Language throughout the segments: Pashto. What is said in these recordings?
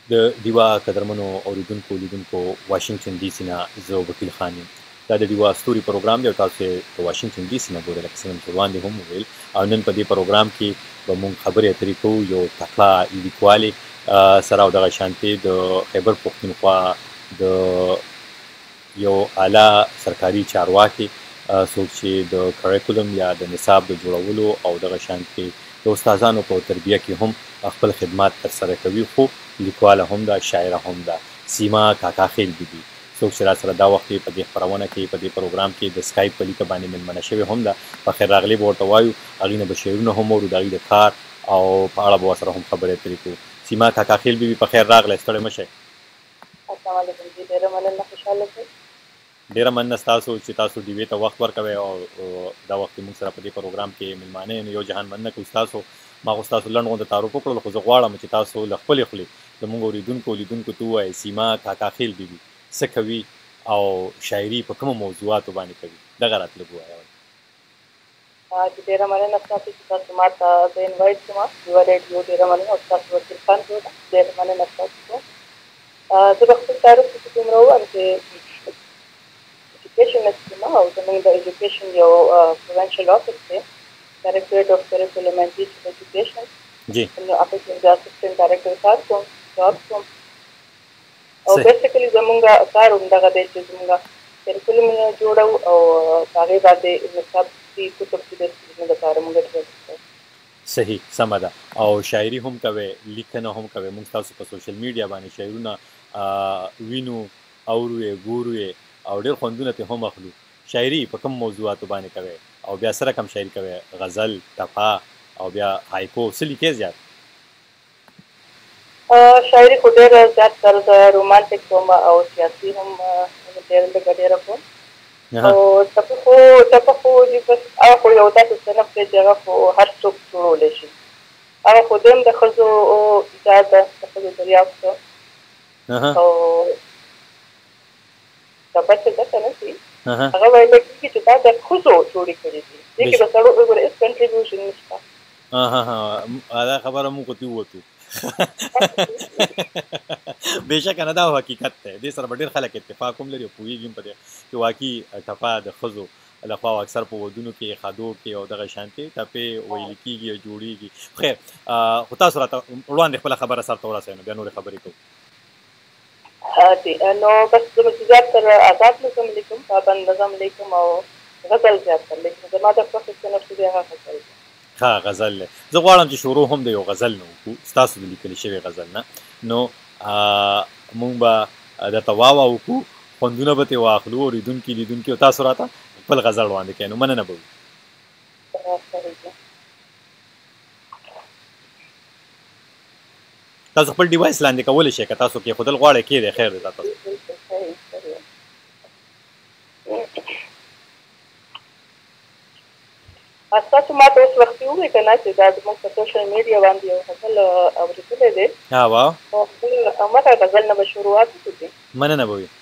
د دیوا قدرمنو اوریدونکو لیدونکو واشنگټن ډي سي نه زه وکیل خان یم. دا د دیوا ستوري پروګرام دی او تاسو یې د واشنگټن ډي سي نه ګورئ، لکه څنګه چې وړاندې هم وویل. او نن په دې پروګرام کې به موږ خبرې اترې کوو یو تکړه لیکوالې سره او دغه شانتې د خیبر پښتونخوا د یو اعلی سرکاري چارواکي څوک چې د کریکولم یا د نصاب د جوړولو او دغه شانتې د استادانو په تربیه کې هم خپل خدمات ترسره کوي، خو لیکواله هم ده، شاعره هم ده. سیما کاکا خیل بیبي څوک چې را سره دا وخت په دې خپرونه کې په دې پروګرام کې د سکایپ په لیکه باندې مېلمنه شوې هم ده. په خیر راغلی به ورته وایو، هغې نه به شعرونه هم اورو، د هغې د کار او په اړه به ورسره هم خبرې اترې کوو. سیما کاکا خیل بیبي په خیر راغلی، ستړی مه شئ. السلام علیکم جی، ډېره مننه، خوشحاله شئ. ډیره مننه ستاسو چې تاسو ډیوې ته وخت ورکوئ او دا وخت موږ سره په دې پروګرام کې مېلمانه یو جهان مننه کوو ستاسو. ما خو ستاسو لنډ غونډه تعارف وکړلو، خو زه غواړم چې تاسو له خپلې خولې زموږ اورېدونکو لیدونکو ته ووایئ سیما کاکا خیل بیبي څه کوي او شاعري په کومو موضوعاتو باندې کوي، دغه راته لږ ووایئ. ډېره مننه ستاسو چې تاسو ما ته د انوایټ کړم، یوه ریډیو ډېره مننه، او ستاسو وکیل خان ډېره مننه ستاسو. زه به خپل تعریف پکې دومره ووایم چې educationist یم او زموږ د ایجوکیشن یو پروینشل آفس دی، ډایرکټریټ آف کریکولم اینډ ټیچر ایجوکیشن. جی نو هغه کې د اسسټنټ ډایرکټر کار کوم، جاب کوم. او بیسیکلي زموږ کار همدغه دی چې زموږ کریکولم جوړو او په هغې باندې نصاب چې کتب چې درس زموږ دپاره موږ ډیولپ کوو. صحیح، سمه ده. او شاعري هم کوئ، لیکنه هم کوئ. موږ تاسو په سوشل میډیا باندې شعرونه وینو، اورو یې، ګورو یې او ډېر خوندونه ترې هم اخلو. شاعري په کوم موضوعاتو باندې کوئ او بیا سره کوم شاعري کوئ؟ غزل، ټپه او بیا هایکو، څه لیکئ زیات؟ شاعري خو ډېره زیات تر زه رومانټیک کوم او سیاسي هم ډېره لږه ډېره کوم. او ټپه خو بس هغه خو یو داسې صنف دی چې هغه خو هر څوک جوړولی شي. هغه خو دویم د ښځو دا ده، د ښځو دریافت او ټپه چې ده که نه شي هغه ویلی کېږي چې دا د ښځو جوړې کړي دي، دې کې د سړو وګوره هېڅ کنټریبیوشن نشته. دا خبره موږ ته ووتو. بېشکه نه، دا حقیقت دی. دې سره به ډېر خلک اتفاق هم لري او پوهېږي هم په دې چې واقعي ټپه د ښځو لخوا اکثر په ودونو کې، خادو کې او دغه شانتې ټپې ویل کېږي او جوړېږي. خیر، خو تاسو راته وړاندې خپله خبره سرته ورسوئ، نو بیا نورې خبرې کوو. نو بس زه زیات تر آزاد نظم لیکم، پابند نظم لیکم او غزل زیات تر لیکم. زما د خوښې صنف چې دی هغه غزل دی. ښه، غزل دی. زه غواړم چې شروع هم د یو غزل نه وکړو، ستاسو د لیکلي شوي غزل نه. نو موږ به درته واوا وکړو، خوندونه به ترې واخلو، اورېدونکي لیدونکي او تاسو راته خپل غزل وړاندې کوئ. نو مننه به وي. تاسو خپل ډیوایس لاندې کولی شئ، که تاسو کېښودل غواړئ کېدی، خیر دی. تاسو تاسو ما ته اوس وختي ووایئ که نه چې دا زموږ په سوشل میډیا باندې یو غزل اورېدلی دی. همغه غزل نه به شروعات وکړو. مننه به وي.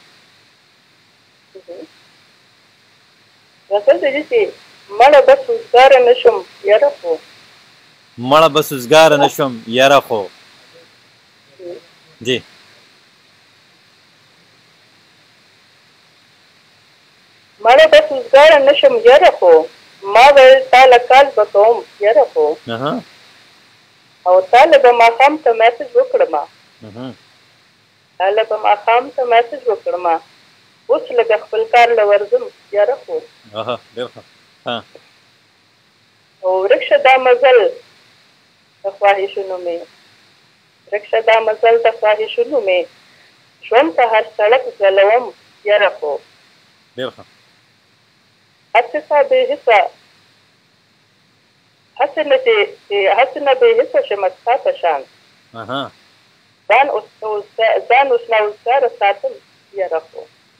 غزل دی چې مړه به سوزګاره نه شم یاره خو، مړه به سوزګاره نه شم یاره خو. جی مړه به سوزګاره نه شم یاره خو، ما ویل تاله کال به کوم یاره خو، او تاله به ماښام ته میسج وکړمه، تاله به ماښام ته میسج وکړمه، اوس لږه خپل کار له ورځم یاره خو. او ورک شه دا مزل د خواهشونو مې، ورک شه دا مزل د خواهشونو مې، ژوند ته هر سړک ځلوم یاره خو. هسې ستا بې حسه، هسې نه بې حسه شمه ستا په شان، ځان اوس نوزګاره ساتم یاره خو.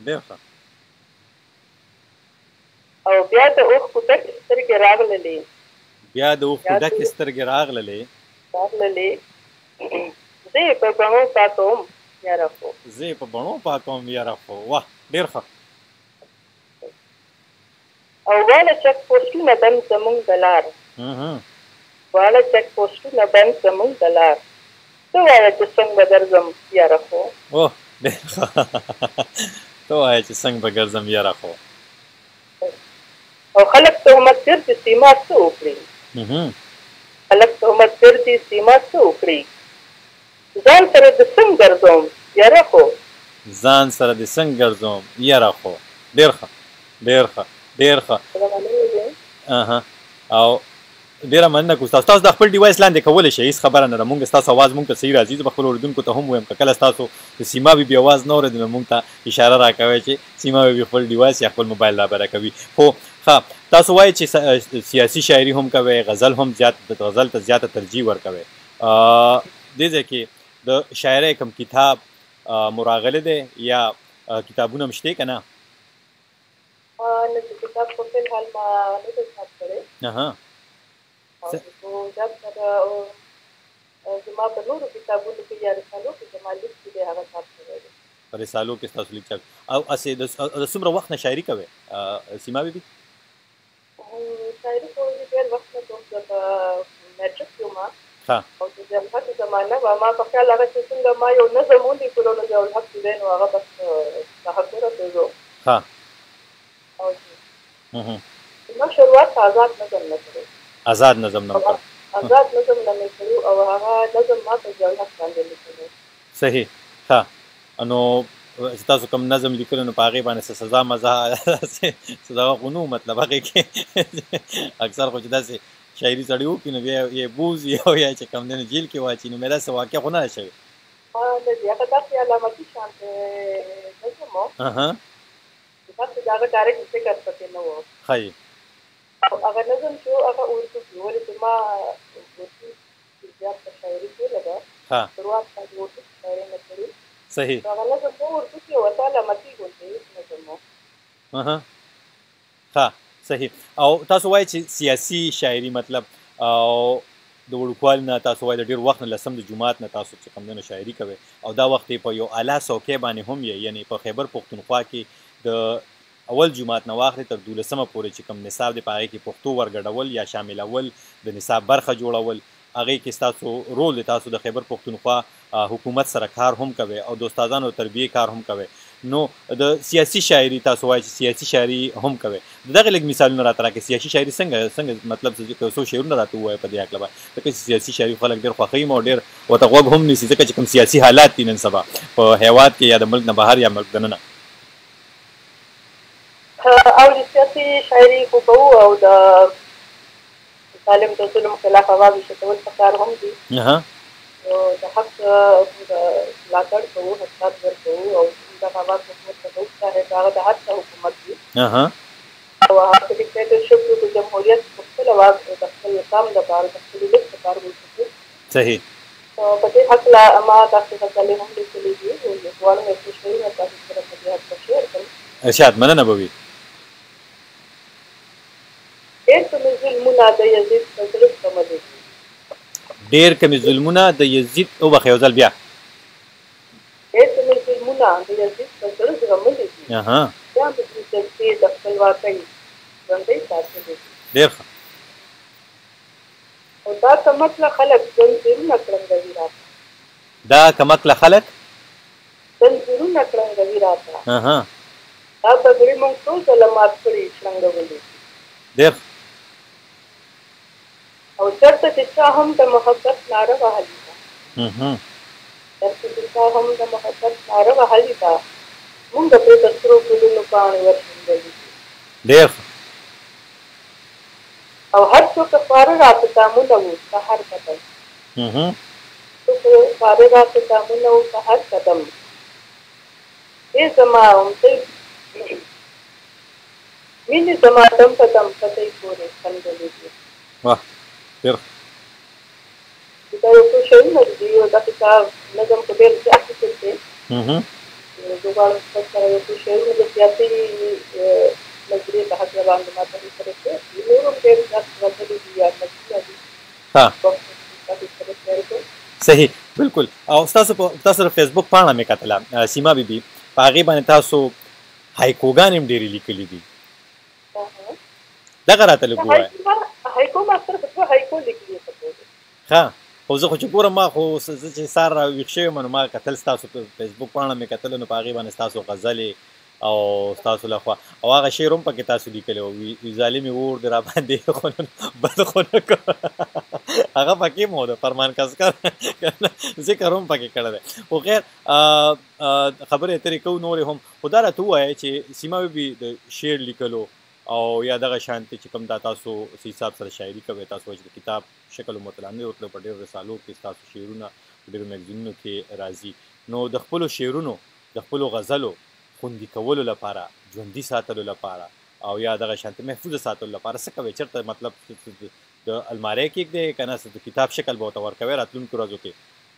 او بیا د اوښکو ډکې سترګې راغللې، بیا د اوښکو ډکې سترګې راغللې، زه یې په بڼو پاکوم یاره خو، زه یې په بڼو پاکوم یاره خو. واه، ډېر ښه. او واړه چک پوسټونه بند زموږ د لار، واړه چک پوسټونه بند زموږ د لار، ته وایه چې څنګه به درځم یاره خو اوه ډېر ښه ته وایه چې څنګه به ګرځم یاره خو او خلک تهمت ګرځي سیما څه وکړي خلک تهمت ګرځي سیما څه وکړي ځان سره د څنګه ګرځوم یاره خو ځان سره د څنګه ګرځوم یاره خو ډېر ښه ډېر ښه ډېر ښه او ډېره مننه کوم تاسو د خپل ډیوایس لاندې کولی شئ هېڅ خبره نه ده مونږ ستاسو اواز مونږ ته صحیح راځي زه به خپلو اورېدونکو ته هم ویم که کله ستاسو د سیما بیبي اواز نه اورېد نو مونږ ته اشاره راکوئ چې سیما بیبي خپل ډیوایس یا خپل موبایل رابره کوي خو ښه تاسو وایئ چې سیاسي شاعري هم کوئ غزل هم غزل ته زیاته ترجیح ورکوئ دې ځای کې د شاعرۍ کوم کتاب مراغله دی یا کتابونه هم شته که نه نه چې کتاب په فل حال ما نه ده چاپ کړی زما په نورو کتابونو کې یا رسالو کې زما لیک چې دی هغه چاپ شوی دی په رسالو کې ستاسو لیک چاپ او هسې د څومره وخت نه شاعري کوئ سیما بیبي شاعري کوم چې ډېر وخت نه کوم زه په میټرک کې وم او چې جمهوري زمانه وه ما په خیال هغه چې څنګه ما یو نظم ولیکلو نو ضیاءالحق چې دی نو هغه بس تحقره پرېږدو او ما شروعات آزاد نظم نه کړی آزاد نظم نه آزاد نظم نه مې کړو او هغه نظم ما په ضیاءالحق باندې لیکلو صحیح ښه نو چې تاسو کوم نظم لیکلو نو په هغې باندې څه سزا مزه دغه خو نه مطلب هغې کې اکثر خو چې داسې شاعري سړی وکړي نو بیا یې بوځي او یا چې کوم دی نو جیل کې واچي نو مې داسې واقع خو نه ده شوې نه دي هغه داسې علامتي شانتې نظم و داسې د هغه ډایرکټ فکر پکې نه و ښایي هغه نظم چې و هغه اردو کې ولې چې ما اردو کې زیات په شاعري کړې ده شروعات باندې اردو کې شاعري نه کړې صحیح هغه نظم و اردو کې ورته علامتي غوندې نظم و ښه صحیح او تاسو وایئ چې سیاسي شاعري مطلب او د وړوکوالي نه تاسو وایئ د ډېر وخت نه لسم د جومات نه تاسو چې کوم دی نو شاعري کوئ او دا وخت یې په یو اعلی څوکۍ باندې هم یې یعنې په خیبر پښتونخوا کې د اول جماعت نه واخلې تر 12مه پورې چې کوم نصاب دی په هغې کې پښتو ورګډول یا شاملول د نصاب برخه جوړول هغې کې ستاسو رول دی تاسو د خیبر پښتونخوا حکومت سره کار هم کوئ او د استادانو تربیې کار هم کوئ نو د سیاسي شاعري تاسو وایئ چې سیاسي شاعري هم کوئ د دغې لږ مثالونه راته راکړئ سیاسي شاعري څنګه مطلب څو شعرونه راته ووایه په دې هکله به ځکه چې سیاسي شاعري خلک ډېر خوښوي او ډېر ورته غوږ هم نیسي ځکه چې کوم سیاسي حالات دي نن سبا په هېواد کې یا د ملک نه بهر یا ملک دننه او د سیاسي شاعري خو کوو او د ظالم د ظلم خلاف اواز اوچتول پکار هم دي د حق ملاتړ کوو حقیقت ورکوو او دغه اواز حکومت ته وښایي هغه د هر څه حکومت وي او هغه ډیکټیټرشپ د جمهوریت په خپل اواز د خپل نظام لپاره د خپل ولس لپاره وکړي صحیح په دې هکله ما داسې غزلې هم لیکلې دي غواړم یو څه شعرونه تاسو سره په دې هکله شیر کړم ارشاد مننه به وي ډېر کمې ظلمونه د یزید په زړه کموي ډېر کمې ظلمونه د یزید وبخښئ یو ځل بیا ډېر کمې ظلمونه د یزید په زړه زغملي دي بیا مې د جګړې د خپلواکۍ ژوندی ساتلي دي ډېر ښه او دا کمکله خلک زنځیرونه کړنګوي راته دا کمکله خلک زنځیرونه کړنګوي راته دا بګړې موږ ټول ځله مات کړي شلنګولي ډېر او چېرته چې چا هم د محبت ناره وهلې ده چېرته چې چا هم د محبت ناره وهلې ده موږ پرې د سرو ګلونو پاڼې ورشیندلي دي ډېر او هر څوک خپاره راته دامونه وو په هر قدم څوک خپاره راته دامونه وو په هر قدم ای زما امتۍ مینې زما دم په دم پتۍ پورې خندلې دي واه ډېر دا یو څو شعرونه دي یو داسې کار نظم په ډېر زیات کې دی زه غواړم ستاسو سره یو څو شعرونه د سیاسي نظریې په هکله باندې ماته سره کړي نور هم ډېر زیات غزلې دي یا نظمونه دي صحیح بالکل او تاسو سره فیسبوک پاڼه مې کتله سیما بیبي په هغې باندې تاسو هایکوګانې هم ډېرې لیکلي دي دغه راته لږ ووایه هایکو ما سره په هایکو لیکلي ښه خو زه خو چې ګورم ما خو زه چې سهار راویښ شوی یم نو ما کتل ستاسو په فیسبوک پاڼه مې کتله نو په هغې باندې ستاسو غزلې او ستاسو لخوا او هغه شعر هم پکې تاسو لیکلی و وي ظالمې اور دې راباندې خو بد خو نه کړه هغه پکې مو د فرمان کسکر ذکر هم پکې کړی دی خو خیر خبرې اترې کوو نورې هم خو دا راته ووایه چې سیمه بیبي د شعر لیکلو او یا دغه شانتې چې کوم دا تاسو حساب سره شاعري کوئ تاسو وایي چې د کتاب شکل مطالعه نه وکړو په ډېرو رسالو کې ستاسو شعرونه په ډېرو میګزینونو کې راځي نو د خپلو شعرونو د خپلو غزلو خوندي کولو لپاره ژوندي ساتلو لپاره او یا دغه شانتې محفوظه ساتلو لپاره څه کوئ چېرته مطلب د المارۍ کېږدئ که نه د کتاب شکل به ورته ورکوئ راتلونکو ورځو کې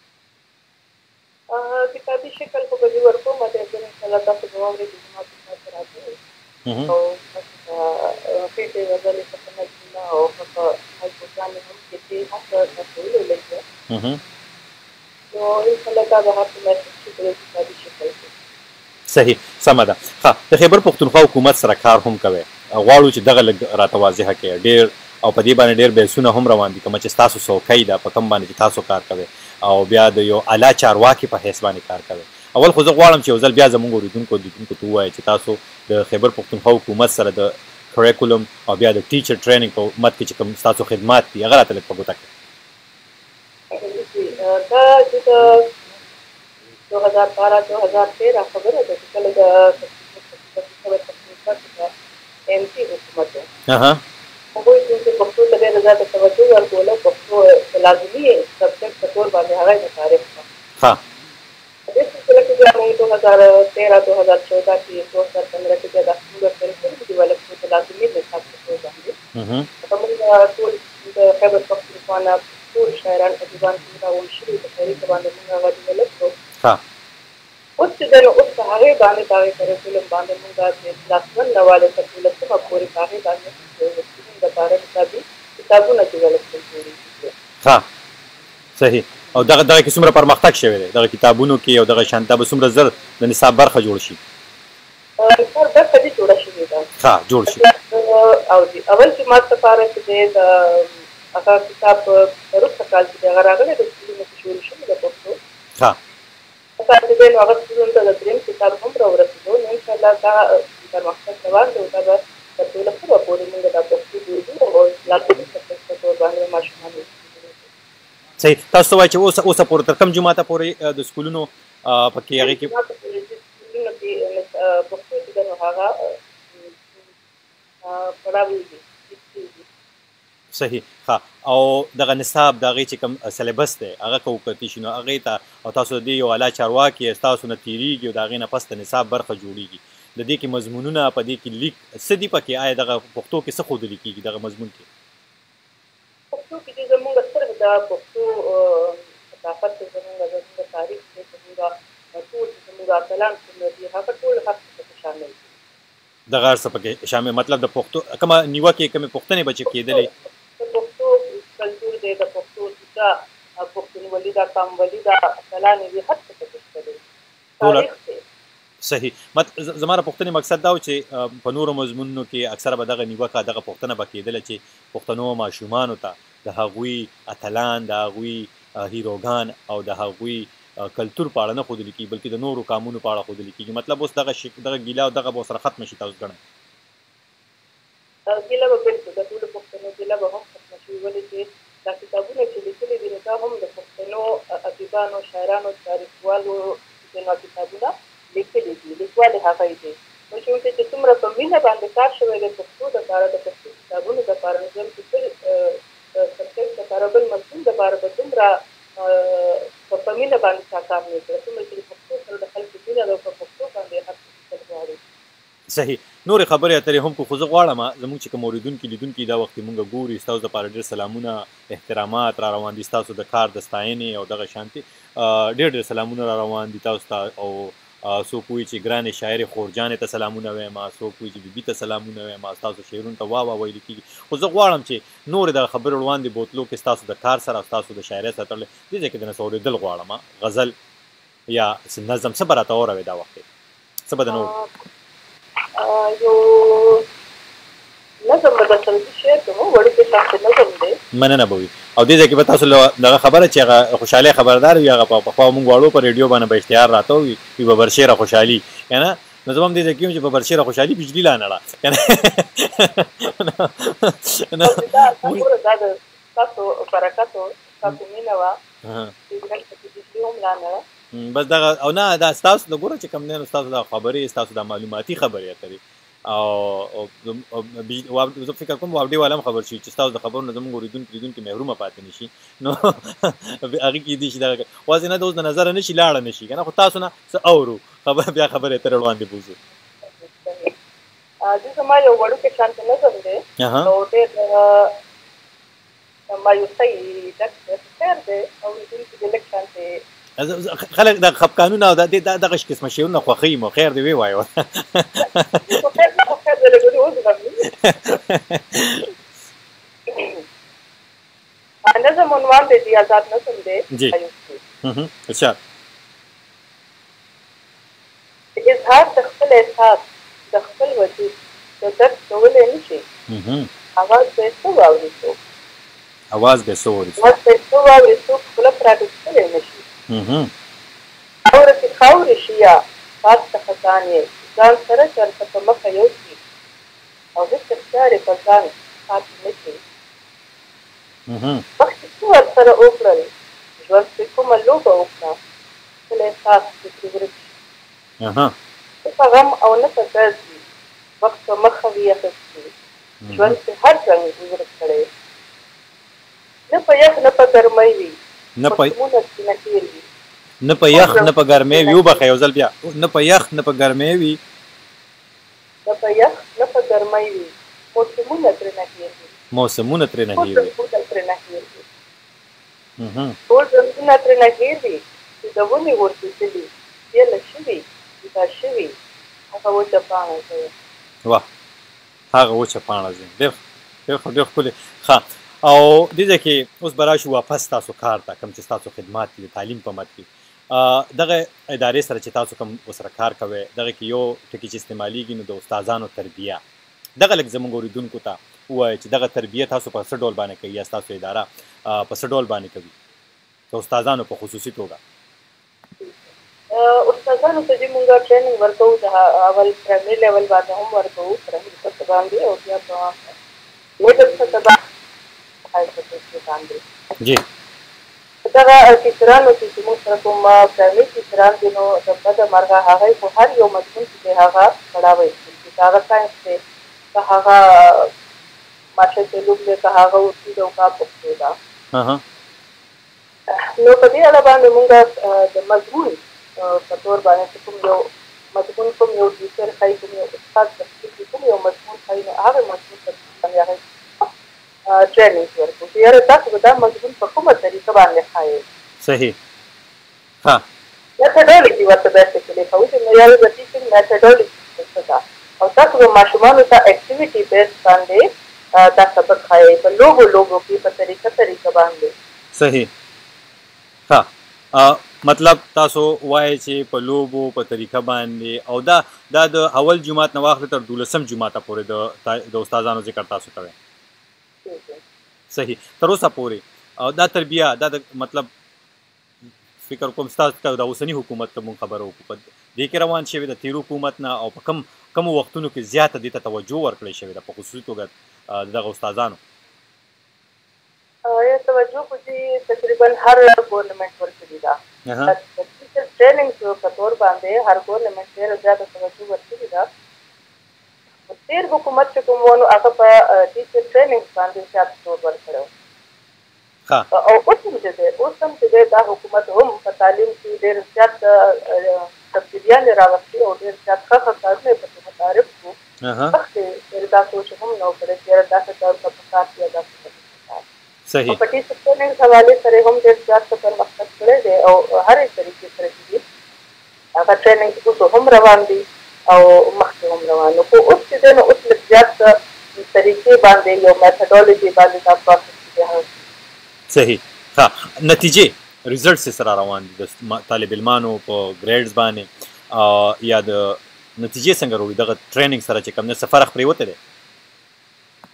کتابي شکل خو به دې ورکوم د انشاءالله تاسو به واورئ چې زما خدمت ته راځئ او خېټې غزلې څخه نظمونه او هغه البوګانې هم چې دې هڅه تاسو ولیکئ نو انشاءالله دا به هر څه محسوس شي په کتابي شکل کې صحیح سمه ده ښه د خیبر پښتونخوا حکومت سره کار هم کوئ غواړو چې دغه لږ راته واضحه کړئ ډېر او په دې باندې ډېر بحثونه هم روان دي کومه چې ستاسو څوکۍ ده په کوم باندې چې تاسو کار کوئ او بیا د یو اعلی چارواکي په حیث باندې کار کوئ اول خو زه غواړم چې یو ځل بیا زموږ اورېدونکو لیدونکو ته ووایئ چې تاسو د خیبر پښتونخوا حکومت سره د کریکولم او بیا د ټیچر ټریننګ په مد کې چې کوم ستاسو خدمات دي هغه راته لږ په ګوته کړئ دا چې د 2012-2013 خبره ده چې کله د MC حکومت و هغوی چې پښتو ته ډېره زیاته توجه ورکوله پښتو لازمي سبجیکټ په طور باندې هغه یې متعارف کړه په دې سلسله کې بیا موږ 2013-2014 کې 2015 کې بیا دا ټول کریکولم ډیولپ کړو په لازمي نصاب په طور باندې موږ ټول د خیبر پښتونخوا نه ټول شاعران ادیبان چې راوړل شوي په طریقه باندې موږ هغه ډیولپ کړو اوس چې دی نو اوس په هغې باندې په هغې کریکولم باندې موږ د کلاس 1 نه والې تر 12مه پورې په هغې باندې زموږ دپاره کتابونه ډیولپ کړي ښه صحیح او دغه کې څومره پرمختګ شوی دی دغه کتابونو کې او دغه شان دا به څومره زر د نصاب برخه جوړ شي نصاب برخه دې جوړه شوې ده ښه جوړ شي او اول چې ما لپاره چې دی د هغه کتاب وروسته کال چې دی هغه راغلی د سکولونو کې شروع شوی د پښتو ښه چې دی نو هغه سکولونو ته د درېیم کتاب هم راورسېدو نو انشاءالله دا پرمختګ روان دی او دا به تر 12مه پورې موږ دا پښتو جوړو او لازمي سبجیکټ په طور باندې ماشومان صحیح تاسو وایئ چې اوسه پورې تر کوم جماعته پورې د سکولونو پکې هغې کې سکولونو کې پښتو چې دی نو هغه پړاوي دي صحیح ښه او دغه نصاب د هغې چې کوم سلیبس دی هغه که وکتي شي نو هغې ته او تاسو د دې یو اعلی چارواکي ستاسو نه تېرېږي او د هغې نه پس د نصاب برخه جوړېږي د دې کې مضمونونه په دې کې لیک څه دي پکې آیا دغه پښتو کې څه ښودلي کېږي دغه مضمون کې پښتو کې چې زموږ صرف د پښتو ثقافت دی زموږ تاریخ دی زموږ ټول زموږ اتلان څومره دي هغه ټول هر څه پکې شامل دي دغه هر څه پکې شامل مطلب د پښتو کومه نیوکې کومې پوښتنې به چې کېدلې د پښتو کلتور دی د پښتو کیسه پښتونولي ده کامولي ده اتلانې دي هر څه پکې شته دی تاریخ دی صحیح زما د پوښتنې مقصد دا و چې په نورو مضمونونو کې اکثره به دغه نیوکه دغه پوښتنه به کېدله چې پښتنو ماشومانو ته د هغوی اتلان د هغوی هیروګان او د هغوی کلتور په اړه نه ښودلي کېږي بلکې د نورو قامونو په اړه ښودلي کېږي مطلب اوس دغه ګیله او دغه به ورسره ختمه شي تاسو ګڼئ ګیله به بلکل د ټولو پښتنو ګیله به هم ختمه شي ولې چې دا کتابونه چې لیکلي دي نو دا هم د پښتنو ادیبانو شاعرانو تاریخوالو کتابونه لیکلي دي لیکوال یې هغه دی نو چونکې چې څومره په مینه باندې کار شوی دی پښتو دپاره د پښتو کتابونو دپاره نو زم چې بل سبجیکټ دپاره بل مضمون دپاره به دومره په مینه باندې چا کار نه کړی څومره چې د پښتو سره د خلکو مینه ده او په پښتو باندې هر څه لیکل غواړي صحیح نورې خبرې اترې هم خو زه غواړم زموږ چې کوم اورېدونکي لیدونکي دا وخت مونږ ګوري ستاسو دپاره ډېر سلامونه احترامات را روان دي ستاسو د کار د ستاینې او دغه شانتې ډېر سلامونه را روان دي تاسو ته او څوک وایي چې ګرانې شاعرې خورجانې ته سلامونه وایم څوک وایي چې بیبي ته سلامونه وایم ستاسو شعرونو ته واه ویل کېږي خو زه غواړم چې نورې دغه خبرې وړاندې بوتلو کې ستاسو د کار سره او ستاسو د شاعرۍ سره تړلی دې ځای کې درنه څه اورېدل غواړم غزل یا نظم څه به راته واوروې دا وخت څه به د نور نظم به درسره شیر کوم وړوکی شان نظم دی مننه به وي او دې ځای کې به تاسو دغه خبره چې هغه خوشحالۍ خبردار وي هغه پخوا موږ واړو په ریډیو باندې به اشتهار راته وي ببرشیره خوشحالي که نه نو زه به هم دې ځای کې یم چې ببرشیره خوشحالي بجلي لا نړه که نه دا د ستاسو برکت او ستاسو مینه وه چې بجلي هم لا نړه بس دغه او نه دا ستاسو د ګوره چې کوم دی نو ستاسو د خبرې ستاسو د معلوماتي خبرې اترې او زه فکر کوم واوډي والا هم خبر شي چې ستاسو د خبرو نه زموږ اورېدونکي محرومه پاتې نه شي نو هغې کې دي چې دغه واسې نه د اوس د نظره نه شي لاړه نه شي که نه خو تاسو نه څه اورو بیا خبرې اترې وړاندې بوځو د زما یو وړوکی شانته نظم دی او ډېر مایوسۍ ډک خیر دی او اورېدونکي د لږ شانتې خلک د خفقانونه او دغه قسمه شیونه خوښوي مو خیر دې ویې وایو نظم عنوان دی د آزاد نظم دی جی اچھا اظهار د خپل احساس د خپل وجود د درد کولی نه شي اواز به یې څه واورېدو اواز به یې څه واورېدو خپله پراټکلی نه شي خاوره چې خاورې شي یا پاس ته خزان یې ځان سره چرته په مخه یوسي او هېڅ اختیار یې په ځان پاتې نه شي وخت چې څه ورسره وکړل ژوند پرې کومه لوبه وکړه خپل احساس چې پرې ورک شي نه په غم او نه په درد وي وخت په مخه وي اخیستي ژوند پرې هر رنګ ورک کړی نه په یخ نه په ګرمۍ وي نه په یخ نه په ګرمۍ وي وبخه یو ځل بیا نه په یخ نه په ګرمۍ وي نه په یخ نه په ګرمۍ وي موسمونه ترې نه هېر وي ټول رنګونه ترې نه هېر وي چې د ونې غورځېدلي بیله شوي جدا شوي هغه وچه پاڼه ده واه هغه وچه پاڼه ده ډېر ښکلې ښه او دې ځای کې اوس به راشو واپس تاسو کار ته کوم چې ستاسو خدمات دي د تعلیم په مد کې دغه ادارې سره چې تاسو کوم ورسره کار کوئ دغه کې یو ټکي چې استعمالیږي نو د استادانو تربیه دغه لږ زموږ اورېدونکو ته ووایئ چې دغه تربیه تاسو په څه ډول باندې کوي یا ستاسو اداره په څه ډول باندې کوي د استادانو په خصوصي توګه استادانو ته چې مونږ ټریننګ ورکوو د اول پرایمري لیول باندې هم ورکوو پرایمري سطح باندې او بیا په میډل سطح باندې جی دغه ټیچرانو چې موږ سره کوم پرایمري ټیچران دي نو د بده مرغه هغوی خو هر یو مضمون چې دی هغه پړاوی چې هغه ساینس دی که هغه ماشه چلوب دی که هغه اصول او کا پښتو ده نو په دې اړه باندې موږ د مضمون په تور باندې کوم یو مضمون کوم یو ټیچر ښایي کوم یو استاد کوم یو مضمون ښایي نو هغه مضمون ته باندې هغه ټریننګ ورکوو چې یاره تاسو به دا مضمون په کومه طریقه باندې ښایئ صحیح ها میتھډالوجي ورته داسې لیکوو چې یاره د ټیچینګ میتھډالوجي څه ده او تاسو به ماشومانو ته اکټیویټي بیس باندې دا سبق ښایئ په لوبو کې په طریقه باندې صحیح ها مطلب تاسو وایئ چې په لوبو په طریقه باندې او دا د اول جماعت نه واخلې تر 12م جماعته پورې د استادانو ذکر تاسو کوئ صحیح تر اوسه پورې او دا تربیه دا د مطلب فکر کوم ستاسو د اوسني حکومت ته مونږ خبره وکړو په دې کې روان شوې د تېرو حکومت نه او په کمو وختونو کې زیاته دې ته توجه ورکړې شوې ده په خصوصي توګه دغه استادانو توجه خو چې تقریبا هر ګورنمنټ ورکړې ده ټریننګ په تور باندې هر ګورنمنټ ډېره زیاته توجه ورکړې ده تېر حکومت چې کوم و نو هغه په ټیچر ټریننګ باندې زیات زور ورکړی او اوس هم چې دی دا حکومت هم په تعلیم کې ډېر زیات تبدیلیانې راوستي او ډېر زیات ښه کارونه یې پکې متعارف کړو مخکې دا سوچ هم نه و کړی چې یاره داسې کارونه پکار دي یا داسې پکار صحیح په ټیچر ټریننګ حوالې سره هم ډېر زیات پرمختګ کړی دی او هرې طریقې سره چې دي هغه ټریننګ اوس هم روان دي او مخکې هم روان خو اوس چې دی نو اوس لږ زیات طریقې باندې یو میتھډالوجي باندې دا پروسس دی صحیح ها نتیجې ریزلټس سره روان دي د طالب علمانو په ګریډز باندې یا د نتیجې څنګه وروړي دغه ټریننګ سره چې کوم څه فرق پرې وته دی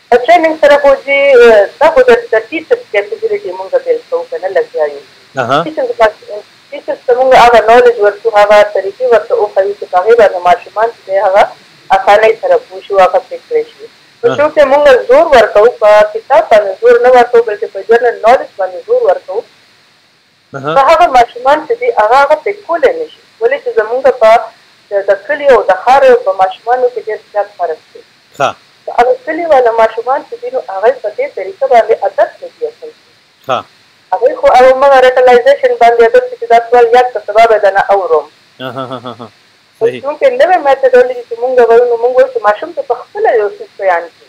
ټریننګ سره خو چې دا خو د ټیچرز کیپیبلیټي مونږ بیل کوو که نه لګیا یو ټیچرز ته مونږ هغه نالج ورکړو هغه طریقې ورته وښیو چې په هغې باندې ماشومان چې دی هغه اسانۍ سره پوه شي هغه پرې کړی شي نو چونکې مونږ زور ورکوو په کتاب باندې زور نه ورکوو بلکې په جنرل نالج باندې زور ورکوو په هغه ماشومان چې دي هغه پرې کولی نه شي ولې چې زمونږ په د کلي او د ښار په ماشومانو کې ډېر زیات فرق دی هغه کلي والا ماشومان چې دي نو هغوی په دې طریقه باندې عادت نه دي اصل هغوی خو هغومغه ریټلایزیشن باندې عادت چې دا سوال یاد که سبا به درنه اورم چونکې نوې میتډولوژي چې مونږ وایو نو مونږ وایو چې ماشوم ته په خپله یو څیز بیان کړي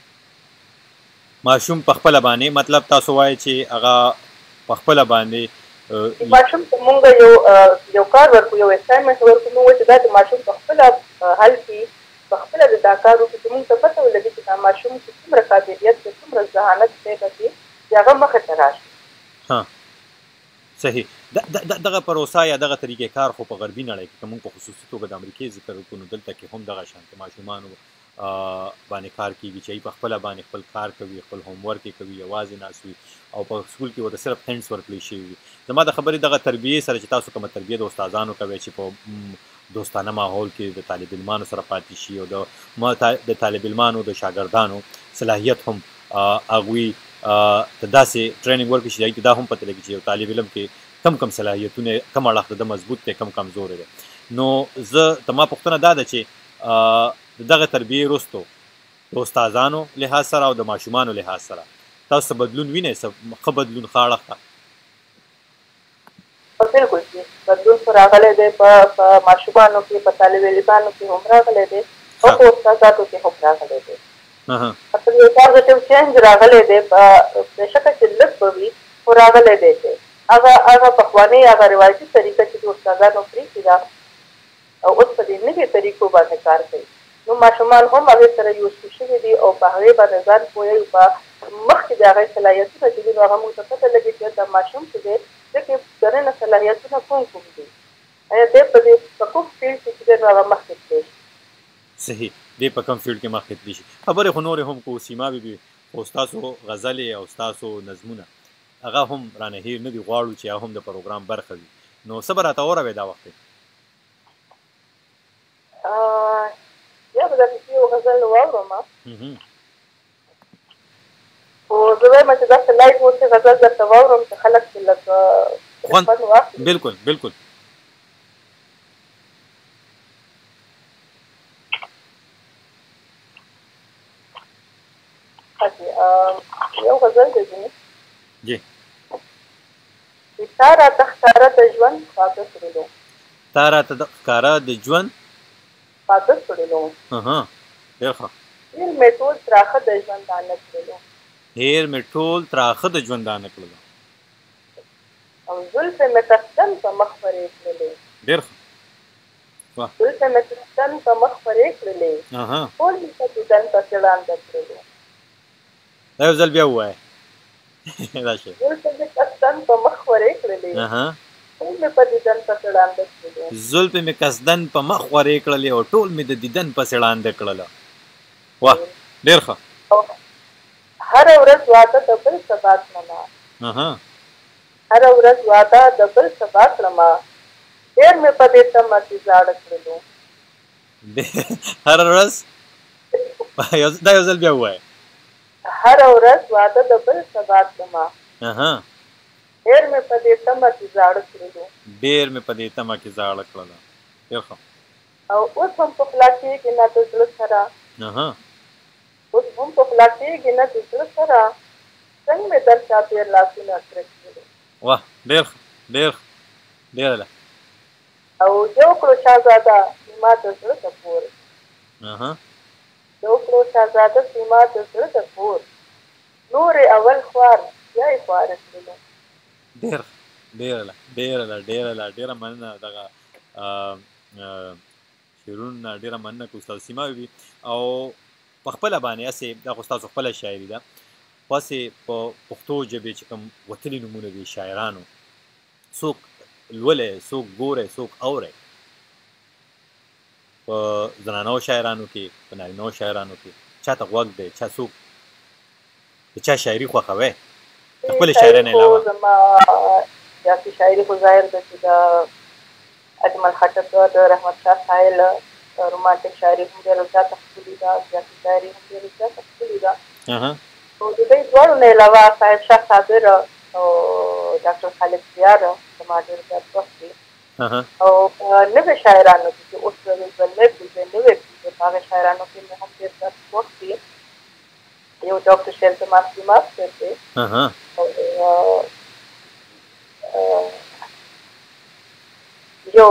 ماشوم په خپله باندې مطلب تاسو وایئ چې هغه په خپله باندې ماشوم ته مونږ یو کار ورکړو یو اساینمنټ ورکړو مونږ وایو چې دا د ماشوم په خپله حل کړي په خپله د دا کار وکړي چې مونږ ته پته ولګي چې دا ماشوم چې څومره قابلیت دی څومره ذهانت دی پکې چې هغه مخې ته راشي صحیح دغه پروسه یا دغه طریقې کار خو په غربي نړۍ کې موږ په خصوصي توګه د امریکې ذکر وکړو نو دلته کې هم دغه شانته ماشومانو باندې کار کیږي چې په خپله باندې خپل کار کوي خپل هوم ورک یې کوي یوازې ناست وي او په سکول کې ورته صرف هینډس ورکړل شوي وي زما د خبرې دغه تربیې سره چې تاسو کومه تربیه د استادانو کوئ چې په دوستانه ماحول کې د طالب علمانو سره پاتې شي او د طالب علمانو د شاګردانو صلاحیت هم هغوی ته داسې ټریننګ ورکړي چې هغوی ته دا هم پته لګي چې یو طالب علم کې کم صلاحیتونه کم اړخ د مضبوط دی کم کمزوری دی نو زه ما پوښتنه دا ده چې د دغه تربیې وروستو د استادانو لحاظ سره او د ماشومانو لحاظ سره تاسو بدلون وینئ ښه بدلون ښه اړخ ته بلکل بدلون خو راغلی دی په ماشومانو کې په طالب علمانو کې هم راغلی دی او په استادانو کې هم راغلی دی اصل یو پازیټیو چینج راغلی دی بېشکه چې لږ به وي خو راغلی دی چې هغه پخوانۍ هغه روایتي طریقه چې د استادانو پرېښې ده او اوس په دې نوې طریقو باندې کار کوي نو ماشومان هم هغې سره یوسو شوي دي او په هغې باندې ځان پوهوي په مخکې د هغې صلاحیتونه چې دي نو هغه موږ ته پته لګي چې دا ماشوم چې دی ده کې دننه صلاحیتونه کوم دي آیا دی په کوم فیلډ کې چې دی نو هغه مخکې تللی شي صحیح دی په کوم فیلډ کې مخکې تللی شي خبرې خو نورې هم کو سیما بیبي خو ستاسو غزلې او ستاسو نظمونه هغه هم رانه هیر نه دي غواړو چې هغه هم د پروګرام برخه وي نو څه به راته وروي دا وخت یا به درته یو غزل واورم خو زه وایم چې داسې لایټ اوسې غزل درته واورم چې خلک چې لږ خوند واخلي بلکل یو غزل دی ځینې جی تا راته ښکاره د ژوند خواږه کړلو تا راته ښکاره د ژوند خواږه کړلو ډېر ښه هیر مې ټول تراخه د ژوندانه کړلو هیر مې ټول تراخه د ژوندانه کړلو او زلفې مې قصدن په مخ پرې کړلې ډېر ښه زلفې مې قصدن په مخ پرې کړلې ټول مې په دیدن پسې ړانده کړلو دا یو ځل بیا ووایه زلفې مې قصدن په مخ پرې کړلې ټول مې په دیدن پسې ړانده کړلو زلفې مې قصدن په مخ ورې کړلې او ټول مې د دیدن پسې ړانده کړله واه ډېر ښه هره ورځ واده د بل سبا کړمه هره ورځ واده د بل سبا کړمه ډېر مې په دې تمه کې زاړه کړلو هره ورځ دا یو ځل بیا ووایه هره ورځ واده د بل سبا کړمه ډېر مې په دې تمه کې زاړه کړلو ډېر مې په دې تمه کې زاړه کړله ډېر ښه او اوس هم په خوله کېږي نه د زړه سره اوس هم په خوله کېږي نه د زړه سره څنګه مې در چاپېر لاسونه کړه کړلو واه ډېر ښه ډېره ده او جو کړو شهزاده سیما د زړه د پور جو کړو شهزاده سیما د زړه د پور نورې اول خوار بیا یې خواره کړلو ډېره مننه دغه شعرونه ډېره مننه که استاد سیما بي او په خپله باندې هسې دا خو ستاسو خپله شاعري ده خو هسې په پښتو ژبې چې کوم وتلي نومونه دي شاعرانو څوک لولئ څوک ګورئ څوک اورئ په زنانو شاعرانو کې په نارینهو شاعرانو کې چاته غوږ دی څوک د چا شاعري خوښوئ د خپلې شاعرۍ نه علاوه؟ زما سیاسي شاعري خو ظاهر ده چې د اجمل خټک د رحمت شاه سایل رومانټیک شاعري هم ډېره زیاته ښکلې ده، سیاسي شاعري هم ډېره زیاته ښکلې ده. او د دې دواړو نه علاوه صاحب شاه صابر او ډاکټر خالد زیار زما ډېر زیات خوښ دي. او په نوي شاعرانو کې چې اوس نوي نوي هغه شاعرانو کې مې هم ډېر زیات خوښ دي. یو ډاکټر شیر زمان سیماب صاحب دی، یو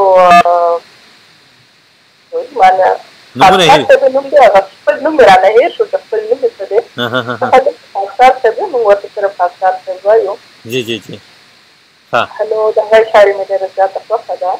مانا نوم دی هغه خپل نوم مې رانه هېر شو، د خپل نوم یې څه دی خاکسار صاحب دی، موږ ورته صرف خاکسار صاحب وایو. جی جی جی نو د هغې شاعري مې ډېره زیاته خوښه ده.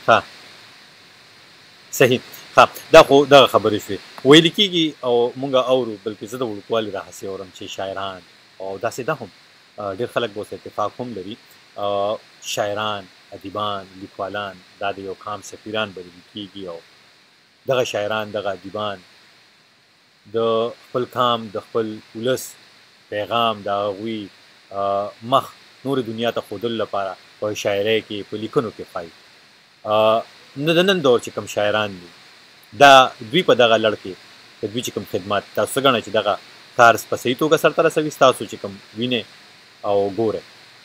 صحیح. دا خو دغه خبرې شوې ویل کېږي او موږ اورو، بلکې زه د وړوکوالي راهیسې اورم چې شاعران او داسې ده هم ډېر خلک به اوس اتفاق هم لري، شاعران، ادیبان، لیکوالان دا د یو قام سفیران بلل کېږي او دغه شاعران، دغه ادیبان د خپل قام، د خپل ولس پیغام د هغوی مخ نور دنیا ته ښودلو لپاره په شاعرۍ کې، په لیکنو کې ښایي. نه د نن دور چې کوم شاعران دي دا دوی په دغه لړ کې د دوی چې کوم خدمات تاسو څه ګڼئ چې دغه کار په صحیح توګه سرته رسوي ستاسو چې کوم وینئ او ګورئ؟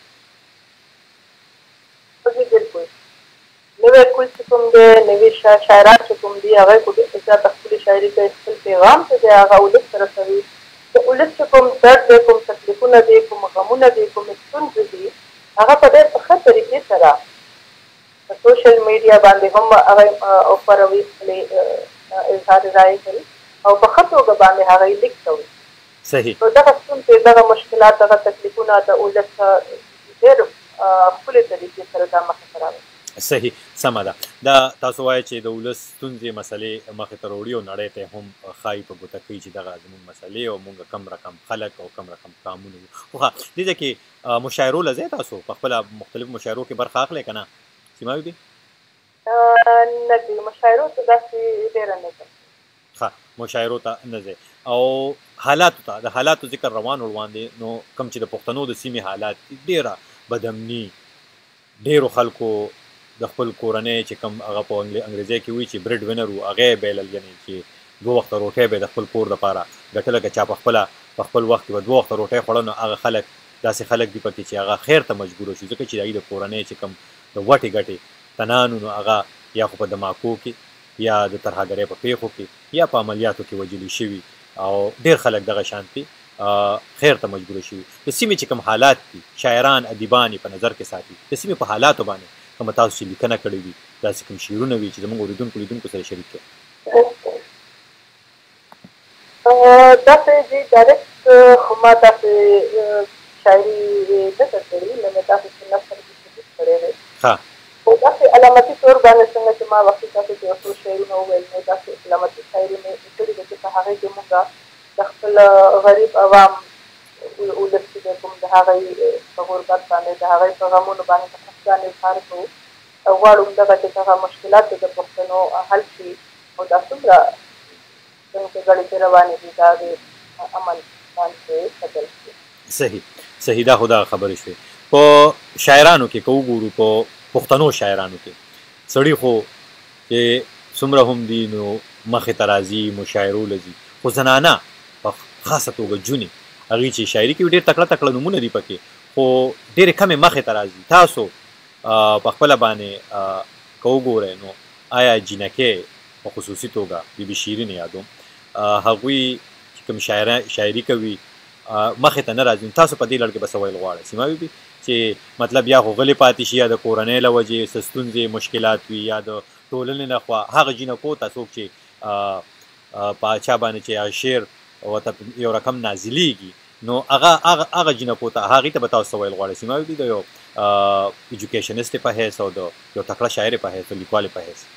بالکل نوی کل چې کوم دی، نوي شاعران چې کوم دي هغوی خو ډېره زیاته ښکلې شاعري کوي، خپل پیغام چې دی هغه ولس ته رسوي. د ولس چې کوم درد دی، کوم تکلیفونه دي، کوم غمونه دي، کومې ستونزې دي، هغه په ډېر ښه طریقې سره په سوشل میډیا باندې هم هغه خپروي، خپلې اظهار رایې کوي او په ښه توګه باندې هغه یې لیک کوي. صحیح. نو دغه ستونزې، دغه مشکلات، دغه تکلیفونه د ولس ډېر ښکلې طریقې سره دا مخې ته راوړي. صحیح، سمه ده. دا تاسو وایئ چې د ولس ستونزې مسلې مخې ته راوړي او نړۍ ته هم ښایي په ګوته کوي چې دغه زموږ مسلې او موږ کم رقم خلک او کم رقم قامونه یو. خو دې ځای کې مشاعرو له ځای تاسو په خپله مختلفو مشاعرو کې برخه اخلئ که نه؟ سیماوي دي؟ نه دي، مشاعرو ته داسې ډېره نه ځم. ښه، مشاعرو ته نه ځئ. او حالاتو ته، د حالاتو ذکر روان دی، نو کوم چې د پښتنو د سیمې حالات ډېره بدامني، ډېرو خلکو د خپل کورنۍ چې کوم هغه په انګریزۍ کې وایي چې بریډ وینر و، هغه یې بایلل، یعنې چې 2 وخته روټۍ به یې د خپل کور دپاره ګټله، که چا په خپل وخت کې به 2 وخته روټۍ خوړه، نو هغه خلک داسې خلک دي پکې چې هغه خیر ته مجبوره شي، ځکه چې د هغوی د کورنۍ چې کوم د وټې ګټې تنانو، نو هغه یا خو په دماکو کې یا د ترهګرۍ په پیښو کې یا په عملیاتو کې وژلي شوي، او ډېر خلک دغه شانتي خیر ته مجبوره شوي. د سیمې چې کوم حالات دي، شاعران، ادیبان په نظر کې ساتي، د سیمې په حالاتو باندې کومه تاسو چې لیکنه کړې وي، داسې کوم شعرونه وي چې زموږ لیدونکو سره شریک کړئ؟ داسې دي ډایرکټ خو ما داسې شاعري نه ده کړې، نه مې داسې څه نثر کړی دی. خو داسې علامتي طور باندې څنګه چې ما وختي تاسو ته یو څو شعرونه وویل، نو داسې علامتي شاعري مې کړې ده چې په هغې کې موږ د خپل غریب عوام ولس چې دی کوم د هغوی په غربت باندې، د هغوی په غمونو باندې د خفګان اظهار کوو او غواړو همدغه چې هغه مشکلات د پښتنو حل شي او دا څومره څنګه چې غړې روانې دي دا د امن باندې بدل شي. صحیح. دا خو دغه خبرې شوې. په شاعرانو کې که وګورو، په پښتنو شاعرانو کې سړي خو چې څومره هم دي نو مخې ته راځي، مشاعرو له ځي، خو زنانه په خاصه توګه جونې هغوی چې شاعري کوي ډېر تکړه تکړه نومونه دي پکې، خو ډېرې کمې مخې ته راځي. تاسو په خپله باندې که وګورئ نو آیا جینکۍ په خصوصي توګه بیبي شیرین یادوم، هغوی چې کوم شاعري کوي مخې ته نه راځي، تاسو په دې لړ کې به څه ویل غواړئ سیماوي بي؟ چې مطلب یا خو غلې پاتې شي، یا د کورنۍ له وجې څه ستونزې مشکلات وي، یا د ټولنې نه خوا هغه جینکو ته څوک چې په چا باندې چې هغه شعر ورته یو رقم نازلیږي، نو هغه جینکو ته هغې ته به تاسو څه ویل غواړئ سیماوي بي؟ د یو ایجوکیشنست په حیث او د یو تکړه شاعر په حیث او لیکوال په حیث.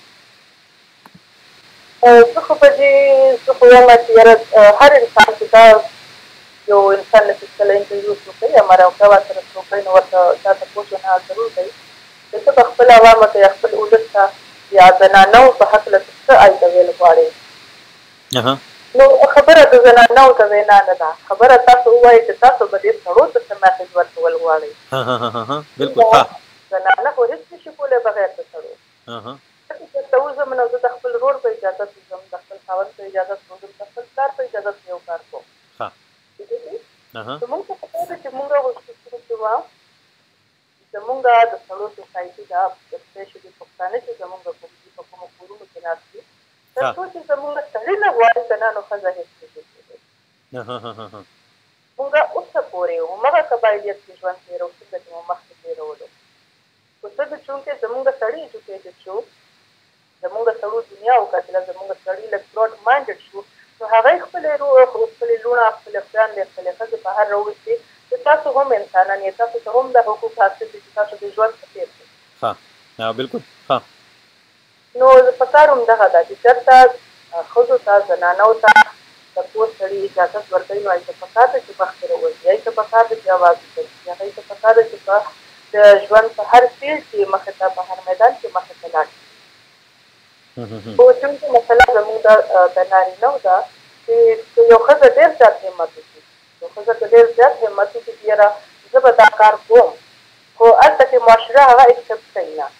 زه خو په دې زه خو وایم چې یاره هر انسان چې دا یو انسان نه چې کله انټرویو وکړي یا مرکه ورسره وکړي نو ورته دا تپوس نه ضرور کوي چې ته په خپل عوامو ته یا خپل ولس ته یا زنانو په هکله څه آیده ویل غواړې. نو خبره د زنانو ته وینا نه ده، خبره تاسو ووایئ چې تاسو به دې سړو ته څه میسج ورکول غواړئ. بالکل ښه. زنانه خو هېڅ نشي کولی بغیر د سړو. ځکه چې ته وځم نو زه د خپل ورور په اجازت وځم، د خپل خاوند په اجازت وځم، د خپل پلار په اجازت یو کار کوم. زمونږ ته پکار ده چې مونږ غوښتو چې وه زمونږ د سړو سوسایټي ده، اسپیشلي پښتانه چې زمونږ په کومو کورونو کې ناست دي، تر څو چې زمونږ سړي نه غواړي که نه نو ښځه هېڅ نشي کېدی. مونږ اوسه پورې همغه قبایلیت کې ژوند تېرو څنګه چې مو مخکې تېرولو. خو څه ده چونکې زمونږ سړي ایجوکیټډ شو، زمونږ سړو دنیا وکتله، زمونږ سړي لږ براډ ماینډډ شو، نو هغوی خپلې لوڼه، خپلې خویندې، خپلې ښځې بهر راوویستې چې تاسو هم انسانان یې، تاسو ته هم د حقوق حاصل دي چې تاسو د ژوند په تېر کړئ. بالکل. نو پکار همدغه ده چې چېرته ښځو ته، زنانو ته د کور سړي اجازت ورکوي نو هغوی ته پکار ده چې مخکې راوځي، هغوی ته پکار ده چې اواز وکړي، هغوی ته پکار ده چې په د ژوند په هر فیلډ کې مخې ته، په هر میدان کې مخې ته لاړ شي. خو چونکې مسله زموږ د نارینهو ده چې یو ښځه ډېر زیات همت وکړي، یو ښځه که ډېر زیات همت وکړي چې یاره زه به دا کار کوم، خو هلته کې معاشره هغه اکسپټ کوي نه.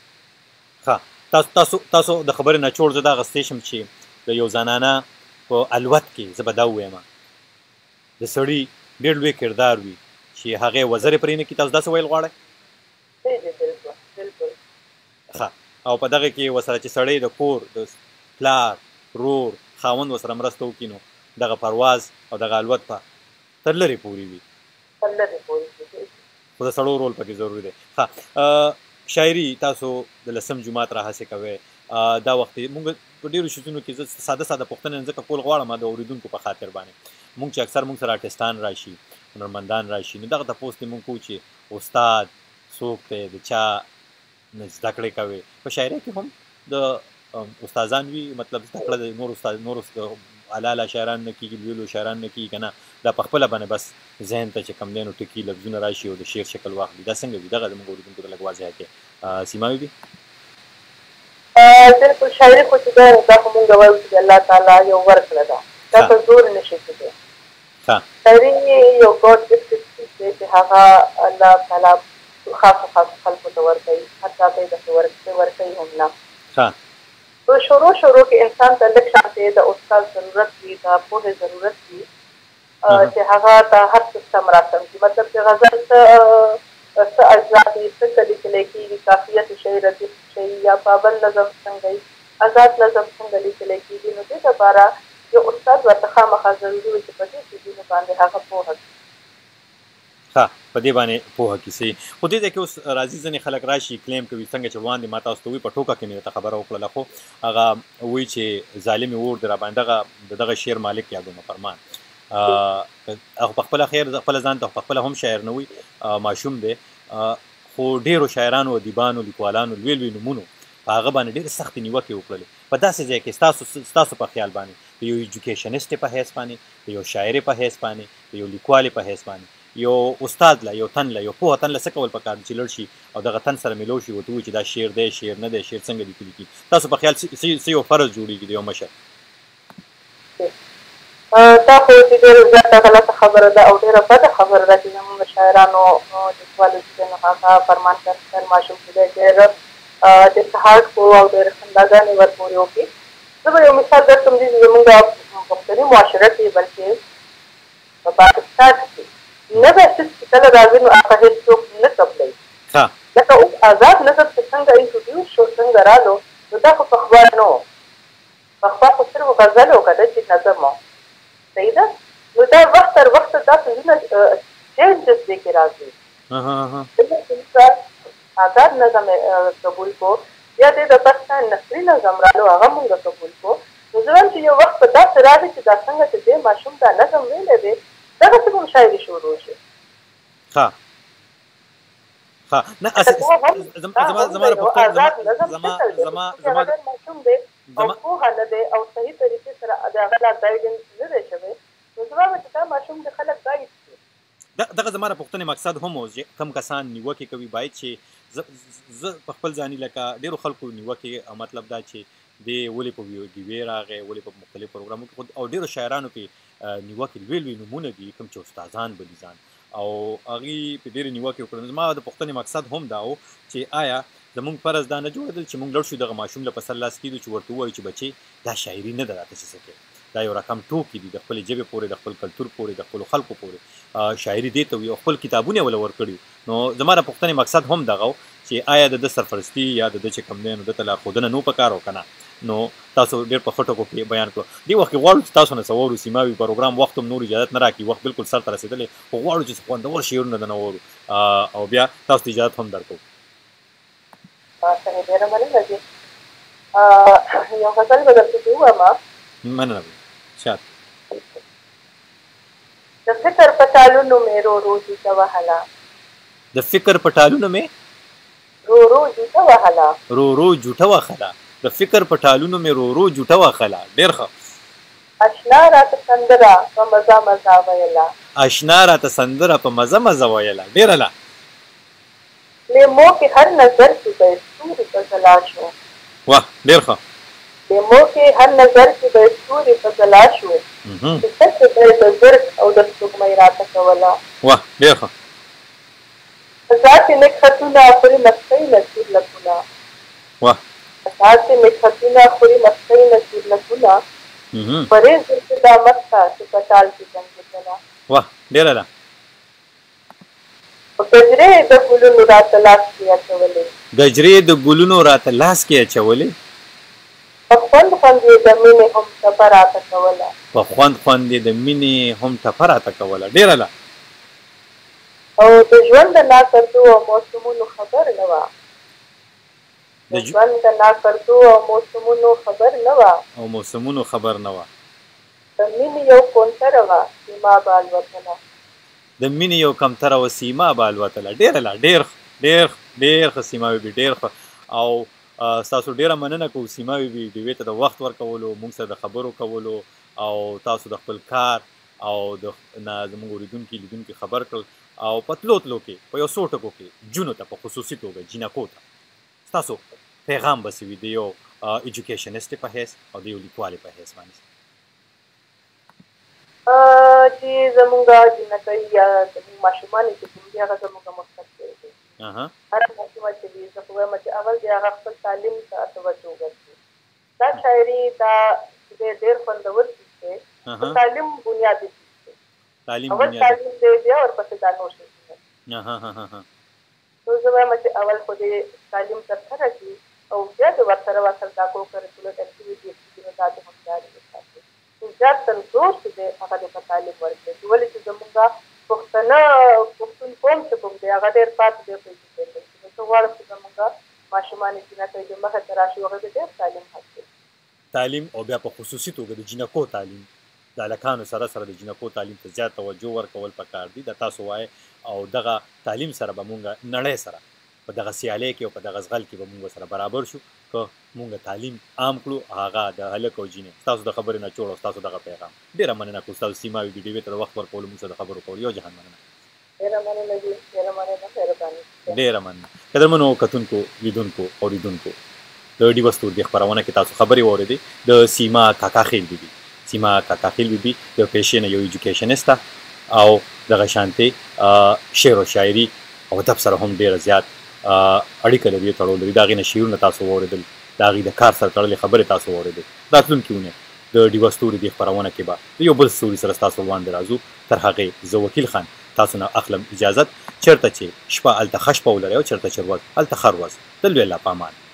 تاسو د خبرې نه چور زه دا اخیستی شم چې د یو زنانه په الوت کې زه به دا ووایم د سړي ډېر لوی کردار وي چې هغې وزرې پرې نه کړي. تاسو داسې ویل غواړئ؟ بالکل. ښه. او په دغه کې ورسره چې سړی د کور د پلار، ورور، خاوند ورسره مرسته وکړي نو دغه پرواز او دغه الوت په تر لرې پورې وي. خو د سړو رول پکې ضروري دی. ښه. شاعري تاسو د 10 جماعت راهسې کوئ. دا وخت موږ په ډېرو شیزونو کې زه ساده پوښتنې ځکه کول غواړم د اورېدونکو په خاطر باندې. موږ چې اکثر موږ سره آرټسټان راشي، هنرمندان راشي، نو دغه تپوس دې موږ کوو چې استاد څوک دی، د چا نه زده کړې کوي. په شاعرۍ کې هم د استادان وي، مطلب زده کړه د نورو اعلی شاعران نه کېږي، لویلو شاعران نه کېږي که نه، دا په خپله باندې بس ذهن ته چې کوم دی نو ټکي لفظونه راشي او د شعر شکل واخلي. دا څنګه وي؟ دغه زموږ اورېدونکو ته لږ واضح کړې. سیما بیبي؟ بالکل. شاعري خو چې ده دا خو مونږ وایو چې الله تعالی یو ورکړه ده، دا په زور نشي کېدی. شاعري یو ګاډ ګفټډ څیز دی چې هغه الله تعالی خاصو خلکو ته ورکوي، هر چا ته یې داسې ورکوي هم نه. په شروع کې انسان ته لږ شانتې د استاد ضرورت وي، د پوهې ضرورت وي چې هغه ته هر څه سم راسم شي. مطلب چې غزل څه اجزا دي، څنګه لیکلی کېږي، قافیه څه شی، ردیف څه شی، یا پابند نظم څنګه وي، آزاد نظم څنګه لیکلی کېږي. نو دې دپاره یو استاد ورته خامخا ضروري وي چې په دې څیزونو باندې هغه پوهه کړي. په دې باندې پوهه کیسې. خو دې ځای کې اوس راځي ځینې خلک راشي کلیم کوي، څنګه چې وړاندې ما تاسو ته ووایي په ټوکه کې مې ورته خبره وکړله، خو هغه وایي چې ظالم اور د راباندې د دغه شعر مالک یادونه فرمان هغه په خپله خیر خپله ځان ته په خپله هم شاعر نه وي، ماشوم دی، خو ډېرو شاعرانو، ادیبانو، لیکوالانو لوی نومونو په هغه باندې ډېرې سختې نیوکې وکړلې. په داسې ځای کې ستاسو په خیال باندې د یو ایجوکیشنسټې په حیث باندې، د یو شاعرې په حیث باندې، د یو لیکوالې په حیث باندې، یو استاد له یو تن له یو پوهه تن له څه کول پکار دي چې لړ شي او دغه تن سره ملو شي ورته ووایي چې دا شعر دی، شعر نه دی، شعر څنګه لیکلی کېږي؟ تاسو په خیال څه یو فرض جوړېږي د یو مشر؟ دا خو چې ډېره زیاته غلطه خبره ده او ډېره بده خبره ده چې زموږ شاعرانو لیکوالو چې دی نو هغه فرمان کر ماشوم چې دی ډېر ډسهارټ کړو او ډېرې خنداګانې ورپورې وکړي. زه به یو مثال درکړم چې زموږ پښتني معاشره کې بلکې په پاکستان کې نه به چې کله راځي نو هغه هېڅوک نه قبلوي. لکه اوس آزاد نظم چې څنګه انټروډیوس شو، څنګه رالو، نو دا خو پخوا نه و. پخوا خو صرف غزل و که ده چې نظم و. صحیح ده؟ نو دا وخت تر وخته دا څیزونه چینجز دی کې راځي. دلته چې مثال آزاد نظم قبول کو یا دې د پاکستان نثري نظم رالو هغه مونږ قبول کو. نو زه وایم چې یو وخت په داسې راځي چې دا څنګه چې دې ماشوم دا نظم ویلی دی دغسې به هم شاعري شروع شي. نه زما ماشوم دی او پوهه نه دی او صحیح طریقې سره د هغه لا ګایډنس نه دی شوی، نو زما به چې دا ماشوم د خلک ګایډ کړي. دغه زما د پوښتنې مقصد هم و چې کم کسان نیوکې کوي باید چې زه په خپل ځاني لکه ډېرو خلکو نیوکې مطلب دا چې دی ولې په ډیوې راغی، ولې په مختلف پروګرامونو کې، او ډېرو شاعرانو پې نیوکې لوی لوی نومونه دي کوم چې استادان بلي ځان، او هغې په ډېرې نیوکې وکړل. زما د پوښتنې مقصد هم دا و چې آیا زمونږ فرض دا نه جوړېدل چې مونږ لړ شو دغه ماشوم له په سر لاس کېږدو چې ورته ووایو چې بچې دا شاعري نه ده راته چې څه کوې، دا یو رقم ټوکې دي د خپلې ژبې پورې، د خپل کلتور پورې، د خپلو خلکو پورې. شاعري دې ته وي او خپل کتابونه یې وله ورکړي. نو زما د پوښتنې مقصد هم دغه و چې آیا د ده سرپرستي یا د ده چې کوم دی نو ده ته لارښودنه نو په کار و که نه. نو تاسو ډېر په ښه ټکو کې بیان کړو. دې وخت کې غواړو چې تاسو نه څه واورو. سیماوي پروګرام وخت هم نور اجازت نه راکړي، وخت بالکل سر ته رسېدلی، خو غواړو چې څه خوندور شعرونه درنه واورو او بیا تاسو ته اجازت هم درکوو. څنګه ډېره مننه دي. یو غزل به درته ووایم. مننه شاد. د فکر په ټالونو مې رو رو جوته وهله، د فکر په ټالونو مې رو رو جوته وهله، رو رو جوته وهله، د فکر په ټالونو مې رو رو جوته وهله. ډېر ښه. اشنا راته سندره په مزه مزه ویله، اشنا راته سندره په مزه مزه ویله. ډېره له لیمو کې هر نظر کې به ستوري په ځلا شو. واه ډېر ښه. لیمو کې هر نظر کې به ستوري په ځلا شو، کیسه چې به د زرګ او د سپوږمۍ راته کوله. واه ډېر ښه. ذاتې نیک خطونه خوري مستۍ نصیب لکونه، واه ذاتې نیک خطونه خوري مستۍ نصیب لکونه، پرې زرګ دا مسته چې په ټال کې جنګېدله. واه ډېره ده. په ګجرې د ګلونو راته لاس کې اچولې، ګجرې د ګلونو راته لاس کې اچولې، په خوند خوند یې د مینې هم ټپه راته کوله، په خوند خوند یې د مینې هم ټپه راته کوله. ډېره ده. او د ژوند د ناکردو او موسمونو خبر نه وه، د ژوند د ناکردو او موسمونو خبر نه وه، او موسمونو خبر نه وه. د مینې یو کونتره وه سیما به الوتله، د مینې یو کمتره وه سیما به الوتله. ډېره له ډېر ښه سیماوي بي، ډېر ښه. او ستاسو ډېره مننه کوو سیماوي بي ډیوې ته د وخت ورکولو، موږ سره د خبرو کولو، او تاسو د خپل کار او د زموږ لیدونکي خبر کړل، او په تلو کې په یو څو ټکو کې جونو ته په خصوصي توګه جینکو ته ستاسو پیغام به څه وي د یو ایجوکیشنسټې په حیث او د یو لیکوالې په حیث باندې؟ چې زمونږ جنکۍ یا زمونږ ماشومان چې کوم دي هغه زمونږ مستقبل دی. هر ماشوم چې وي زه خو وایم چې اول دی هغه خپل تعلیم ته توجه وکړي. دا شاعري دا ډېر خوندور څیز دی، د تعلیم بنیادي څیز دی. اول تعلیم دی بیا ورپسې دا نور شی دی. نو زه وایم چې اول خو دې تعلیم ترسره کړي او بیا د ورسره دا کوکریکولر اکټیویټیز چې دا د هم جاري وساتي. زیات تر زور چې دی هغه د تعلیم ورکړي، ولې چې زمونږ پښتون قوم چې کوم دی هغه ډېر پاتې دی په ایجوکیشن کې. نو زه غواړم چې زمونږ ماشومان جنکۍ د مخې ته راشي او هغه د ډېر تعلیم حاصل تعلیم او بیا په خصوصي توګه د جنکو تعلیم، د هلکانو سره د جنکو تعلیم ته زیات توجه ورکول پکار دي. د تاسو وایي او دغه تعلیم سره به مونږ نړۍ سره په دغه سیالۍ کې او په دغه ځغل کې به مونږ سره برابر شو که مونږ تعلیم عام کړو هغه د هلک او جینۍ. ستاسو د خبرې نه جوړ او ستاسو دغه پیغام ډېره مننه کوو. ستاسو سیماوي بي ډیوې ته د وخت ورکولو مونږ سره د خبرو کولو یو جهان مننه. ډېره مننه دي، ډېره مننه، مهرباني. ډېره مننه. قدرمنو کتونکو، لیدونکو، اوریدونکو، د ډیوه ستوري خپرونه کې تاسو خبرې واورېدې د سیما کاکا خیل بیبي. سیما کاکا خیل بیبي د پیشې نه یو ایجوکیشنسټه او دغه شانتې شعر او شاعري او ادب سره هم ډېره زیات اړیکه لري، تړاو لري. د هغې نه شعرونه تاسو واورېدل، د هغې د کار سره تړلې خبرې تاسو واورېدل. راتلونکي اونۍ د ډیوه ستوري دې خپرونه کې به د یو بل ستوري سره ستاسو وړاندې راځو. تر هغې زه وکیل خان تاسو نه اخلم اجازت. چېرته چې شپه هلته ښه شپه ولرئ او چېرته چې ورځ هلته ښه ورځ. تل وی الله په امان.